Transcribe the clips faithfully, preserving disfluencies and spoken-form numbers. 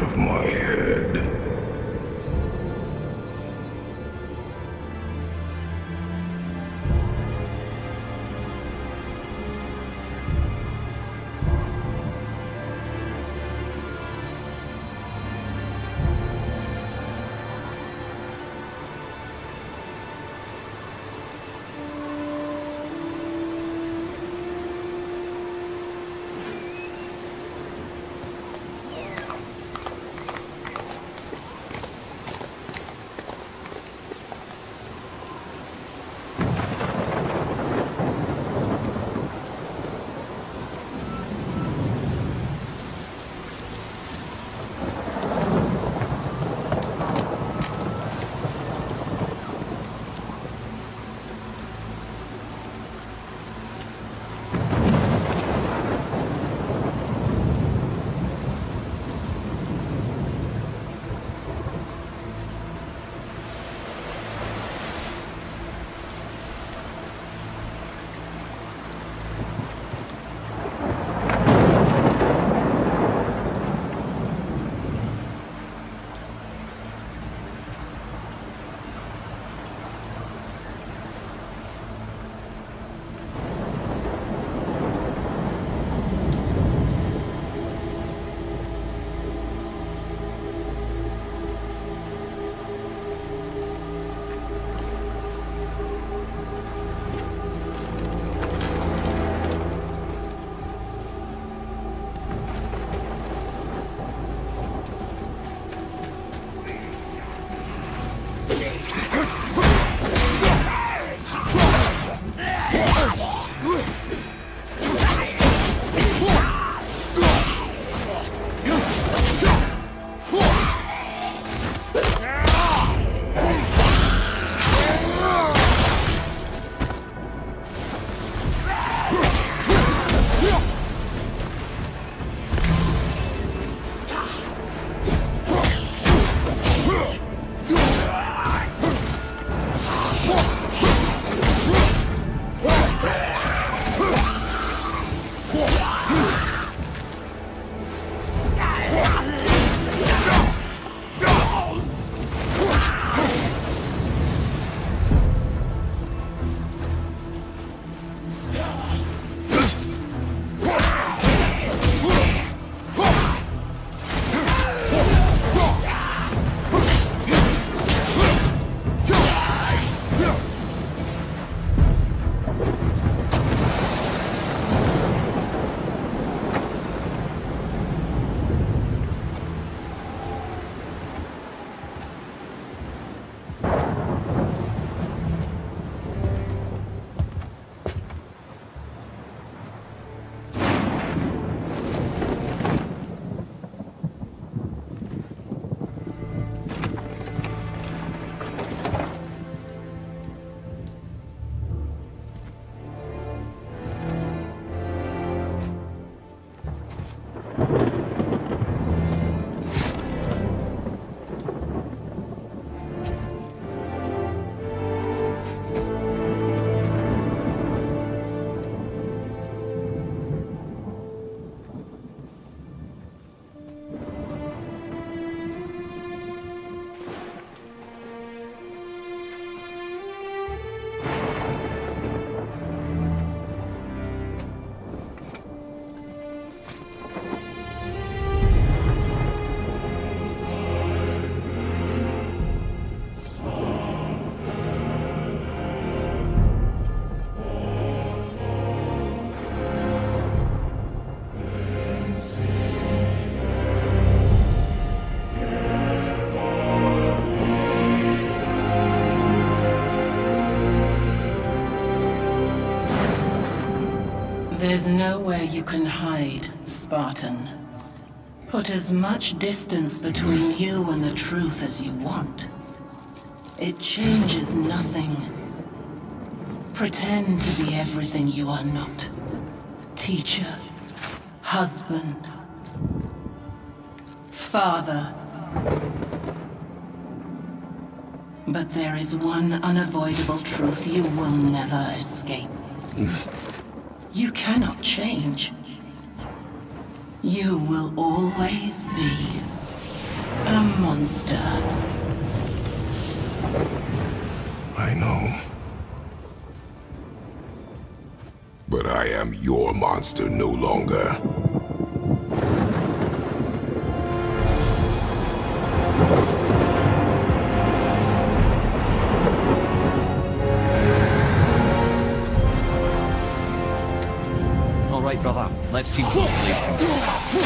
of my head. There's nowhere you can hide, Spartan. Put as much distance between you and the truth as you want. It changes nothing. Pretend to be everything you are not. Teacher, husband, father. But there is one unavoidable truth you will never escape. You cannot change. You will always be A monster. I know. But I am your monster no longer. All right, brother. Let's see what this place can do.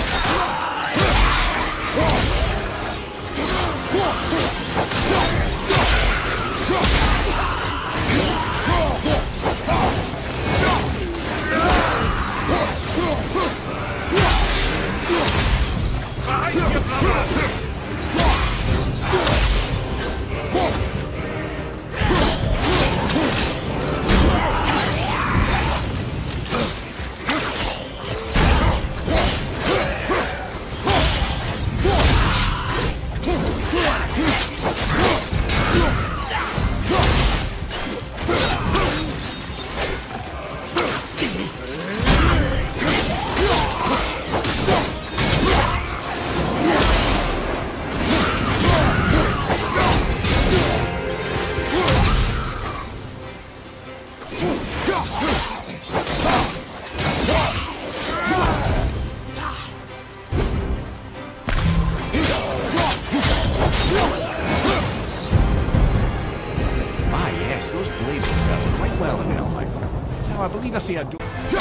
Those blades will sell quite well in Helheim. Now I believe I see a door.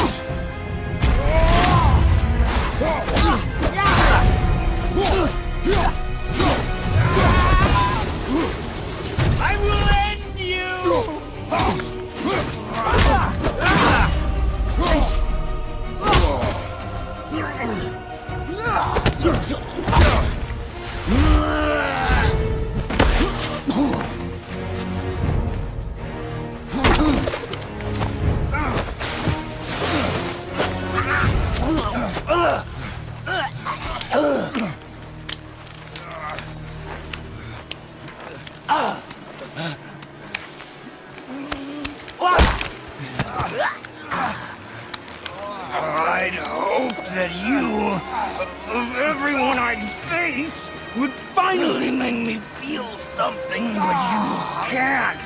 I will end you! I'd hope that you, of everyone I'd faced, would finally make me feel something, but you can't.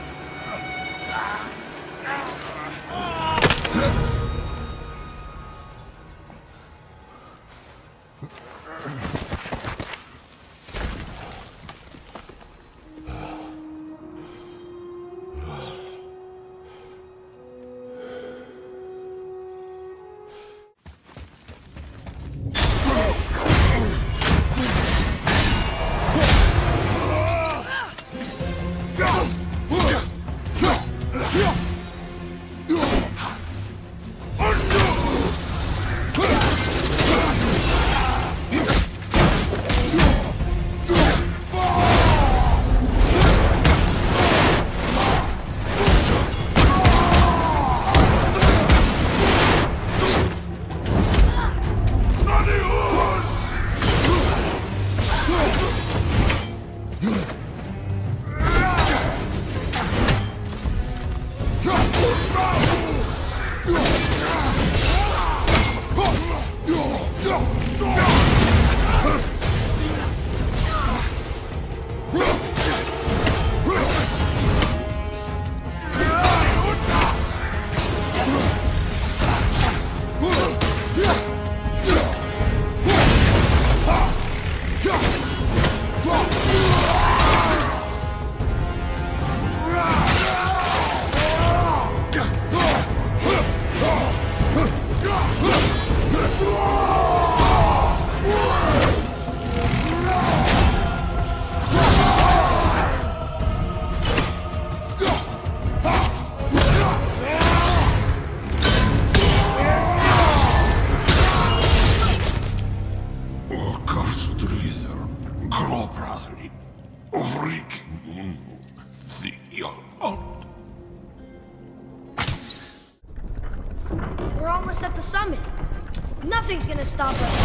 We're almost at the summit. Nothing's gonna stop us.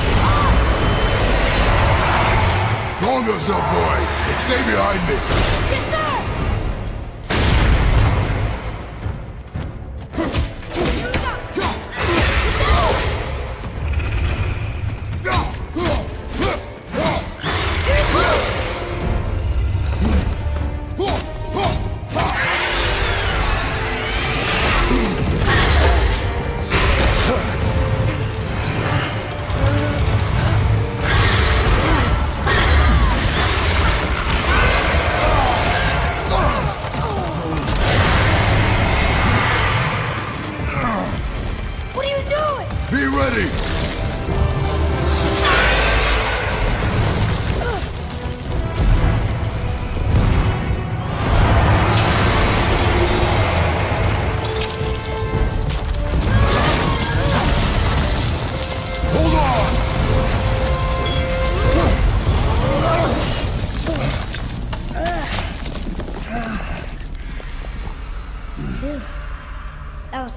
Calm yourself, boy, and stay behind me. Yes, sir! Here he comes!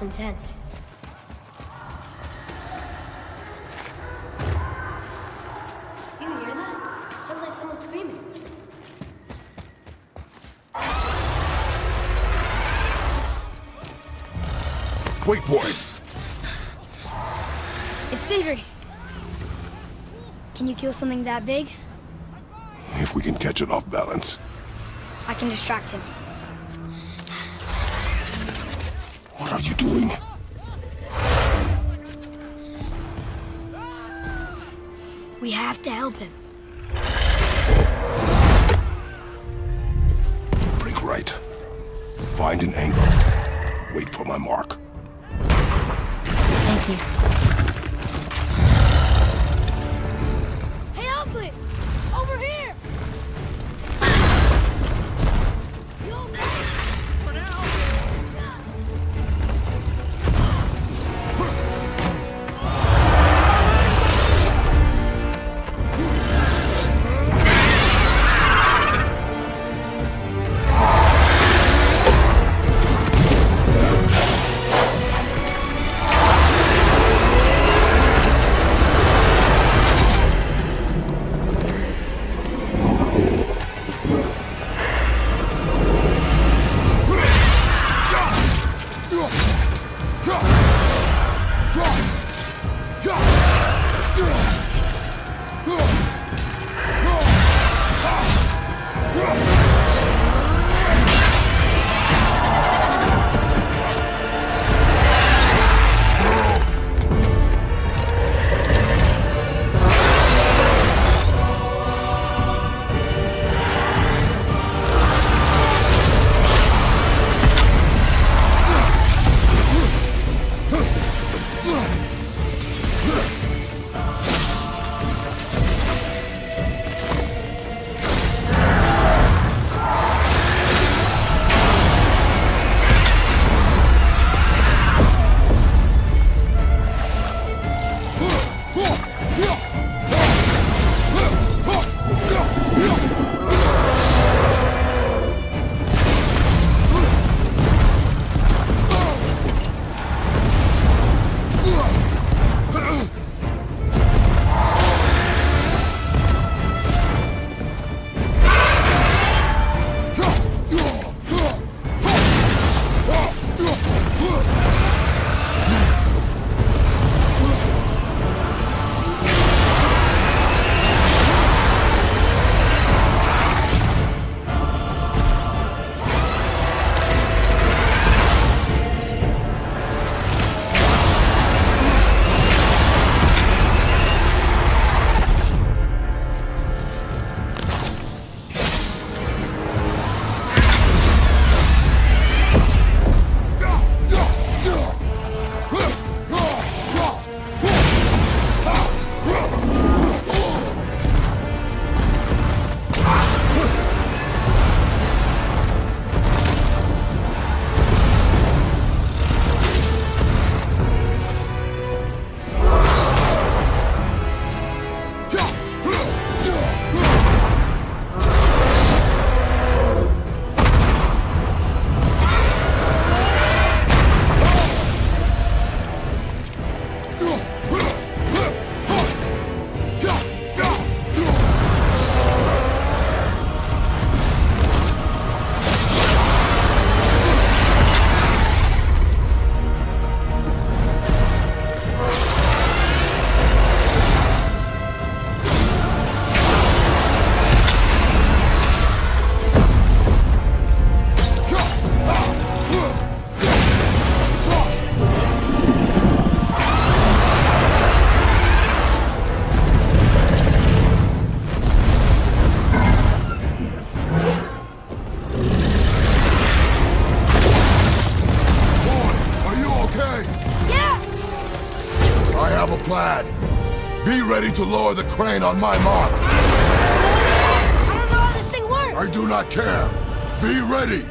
intense. Do you hear that? Sounds like someone screaming. Wait, boy. It's Sindri. Can you kill something that big? If we can catch it off balance. I can distract him. What are you doing? We have to help him. Break right. Find an angle. Wait for my mark. Thank you. Hey, Ugly! Over here! You okay? For now. plan. Be ready to lower the crane on my mark. I don't know how this thing works. I do not care. Be ready.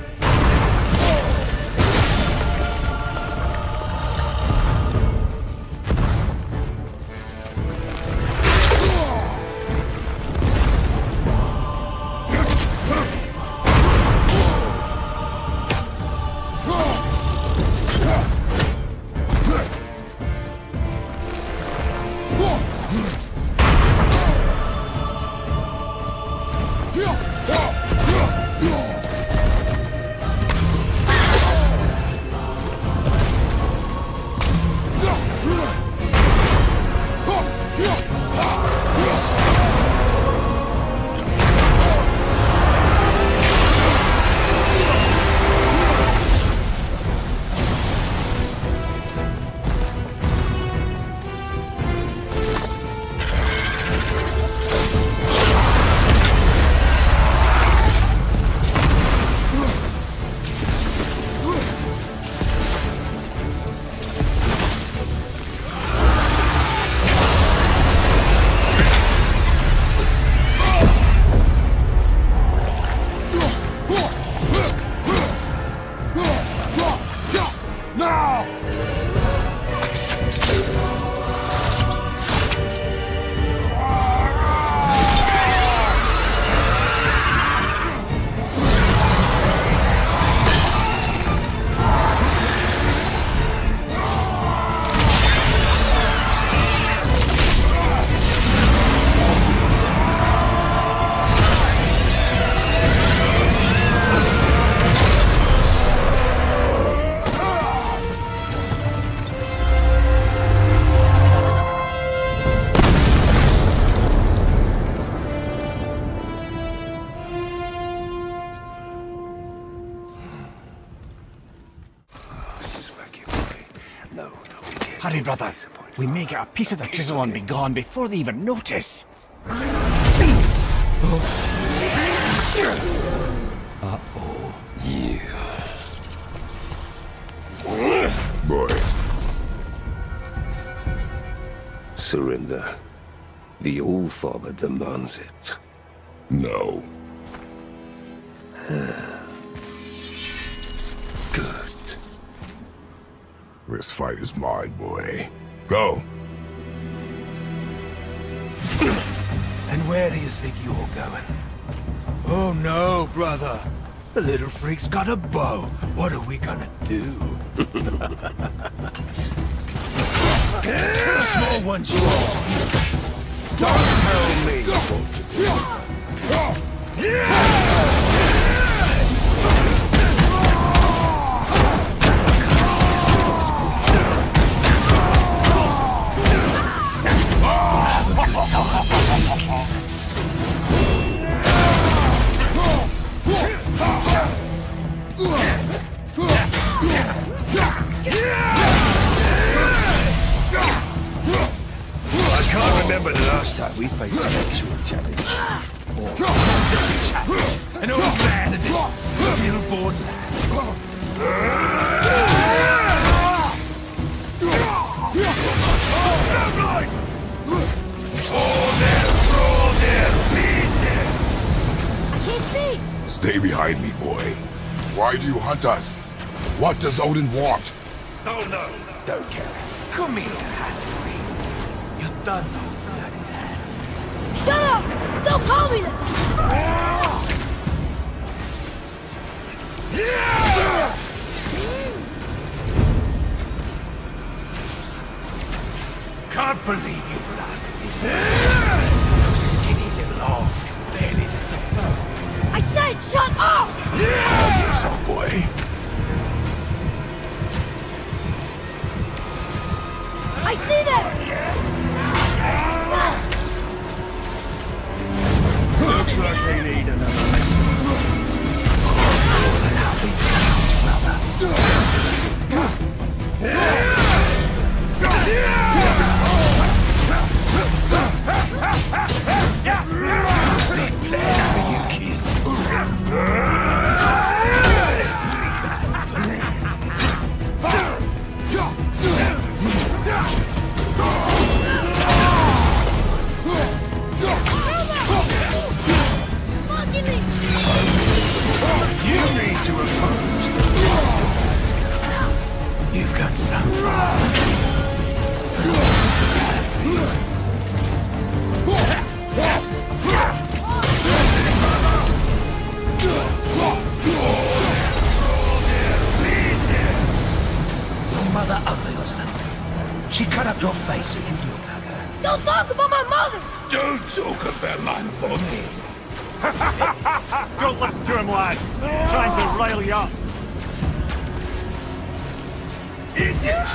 worry, brother. We may get a piece of the chisel and be gone before they even notice. Uh-oh. Yeah. Boy. Surrender. The All-Father demands it. No. Good. This fight is mine, boy. Go. And where do you think you're going? Oh no, brother. The little freak's got a bow. What are we gonna do? A small one's yours. Don't tell me what to do. Remember the last time we faced an actual challenge? Or this challenge? An old man and this stillborn lad. Stay behind me, boy. Why do you hunt us? What does Odin want? Oh no, don't care. Come here, half-breed. You done know Daddy's hand. Shut up! Don't call me that! Can't believe you blasted this. Skinny little arms can barely defend. I said shut up! Calm yourself, boy. I see them! Looks like they need another lesson. And how big sounds, brother. Big plans for you kids. You need to oppose the You've got some fun. Your mother ugly or something. She cut up your face so you look like her. Don't talk about my mother! Don't talk about my mommy. Don't listen to him, lad. He's trying to rile you up. Idiots!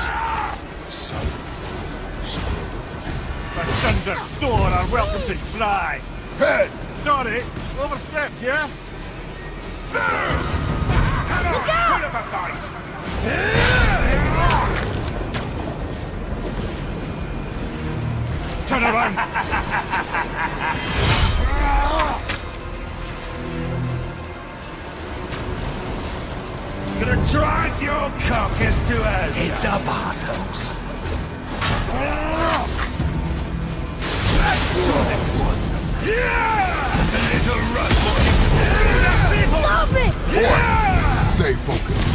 The sons of Thor are welcome to try. Head! Sorry, overstepped, yeah? Look out! Bit of a fight. Turn around. Gonna drag your carcass to us. It's up, assholes. There's a little run for Stop it! Boy, stay focused.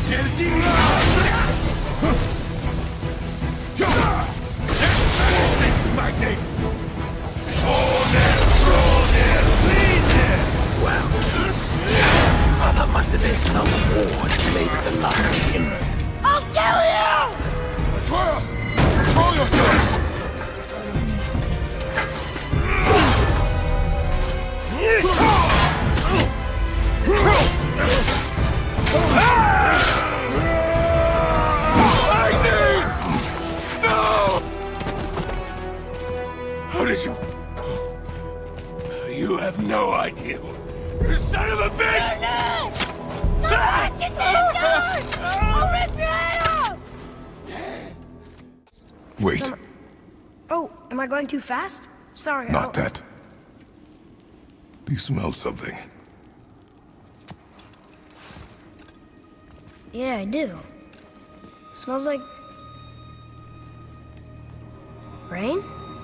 Magni! Fall there, roll there, lean there! Well, kiss. Oh, that must have been some war to play with the last timbers. I'll kill you! Atreya! Control yourself! Lightning! No! How did you... You have no idea. You son of a bitch! No! No! Get down! I'll rip your head off! Wait, Some- Oh, am I going too fast? Sorry. not I'll- that. Do you smell something? Yeah, I do. Smells like... rain?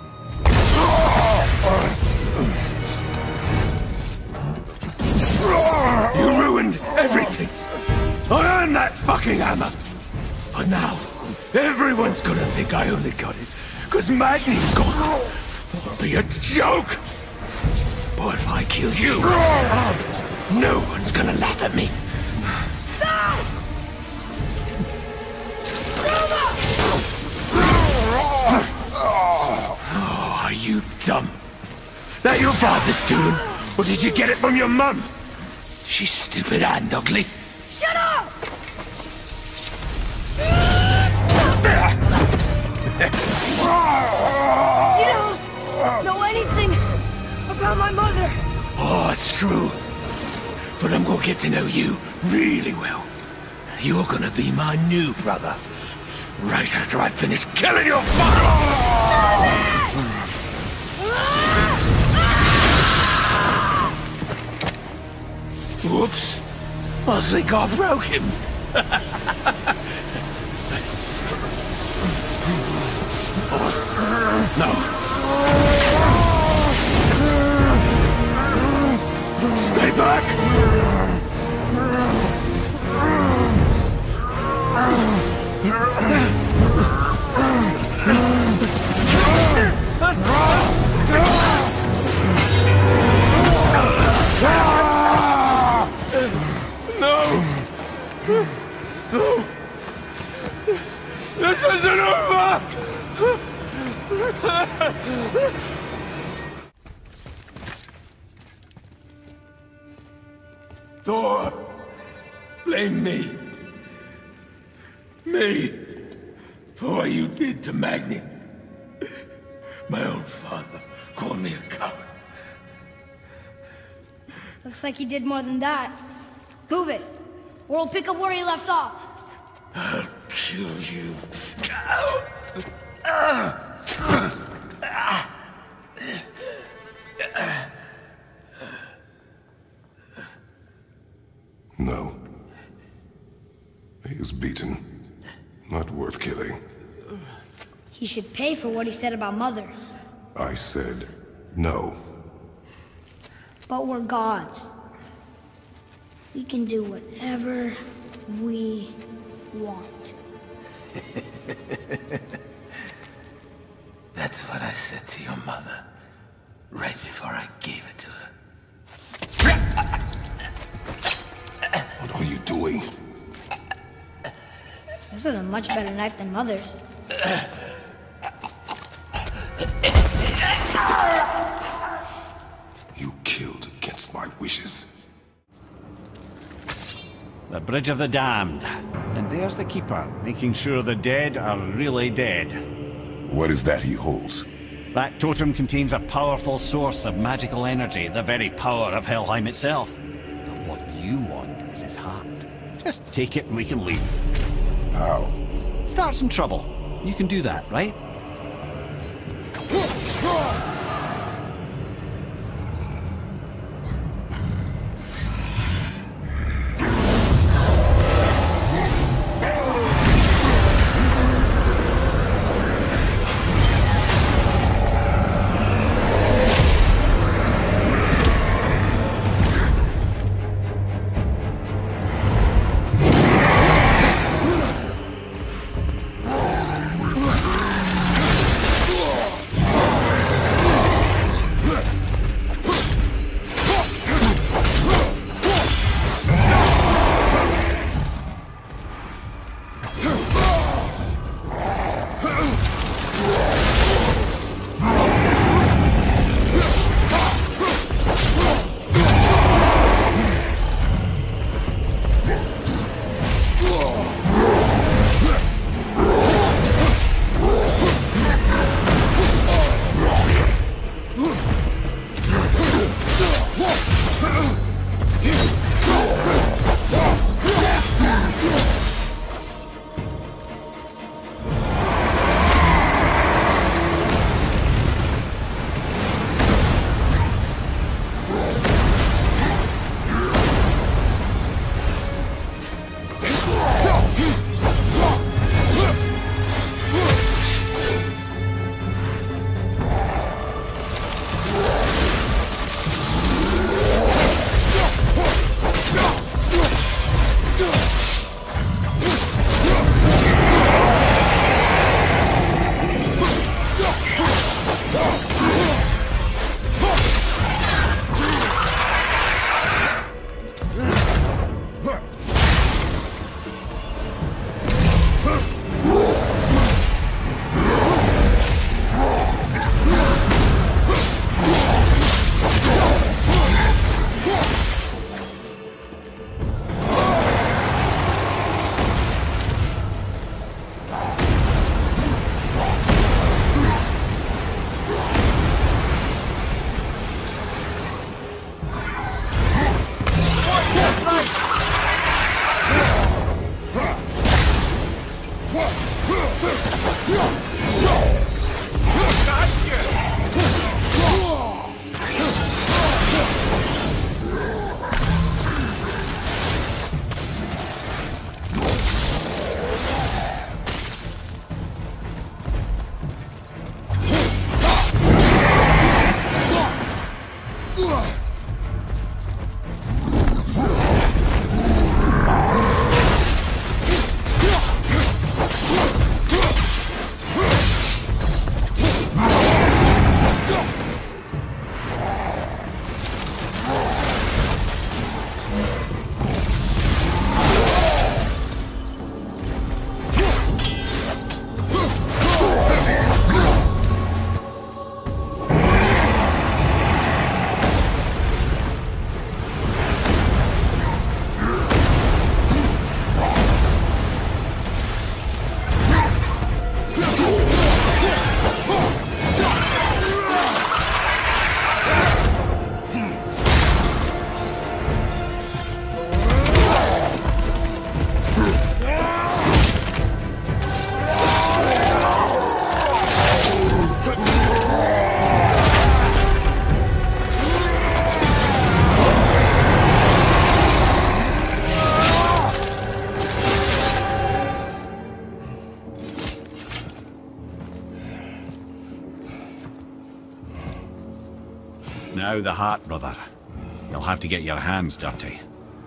You ruined everything! I earned that fucking hammer! But now, everyone's gonna think I only got it because Magni's gone. It'll be a joke! But if I kill you, no one's gonna laugh at me. Oh, are you dumb? That your father's doing? Or did you get it from your mum? She's stupid and ugly. Shut up! You don't know anything about my mother. Oh, it's true. But I'm gonna get to know you really well. You're gonna be my new brother. Right after I finish killing your father! Whoops. I think I broke him. No. Stay back! No! No! This isn't over! Thor, blame me. Me for what you did to Magni. My own father called me a coward. Looks like he did more than that. Move it, or we'll pick up where he left off. I'll kill you. No. He is beaten. Not worth killing. He should pay for what he said about Mother. I said no. But we're gods. We can do whatever we want. That's what I said to your mother, right before I gave it to her. What are you doing? This is a much better knife than Mother's. You killed against my wishes. The Bridge of the Damned. And there's the Keeper, making sure the dead are really dead. What is that he holds? That totem contains a powerful source of magical energy, the very power of Helheim itself. But what you want is his heart. Just take it and we can leave. How? Start some trouble. You can do that, right? Now the heart, brother. You'll have to get your hands dirty.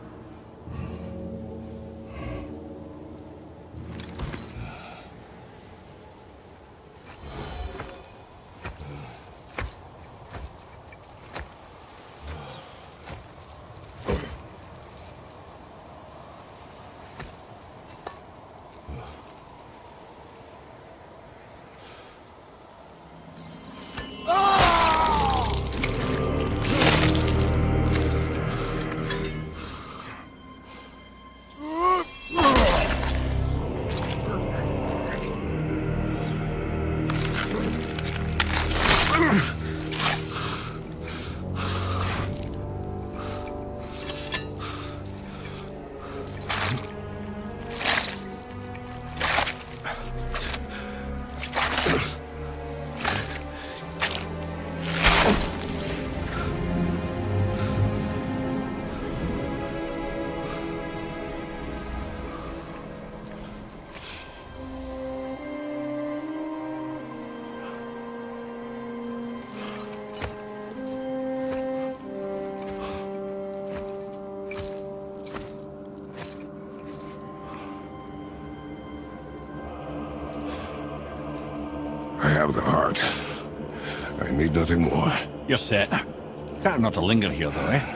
I have the heart. I need nothing more. You're set. Better not to linger here, though, eh?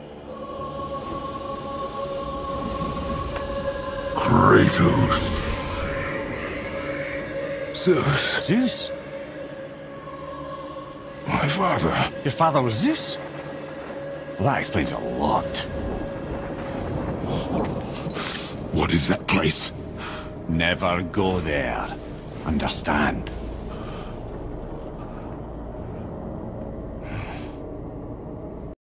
Kratos. Zeus. Zeus? My father. Your father was Zeus? Well, that explains a lot. What is that place? Never go there. Understand?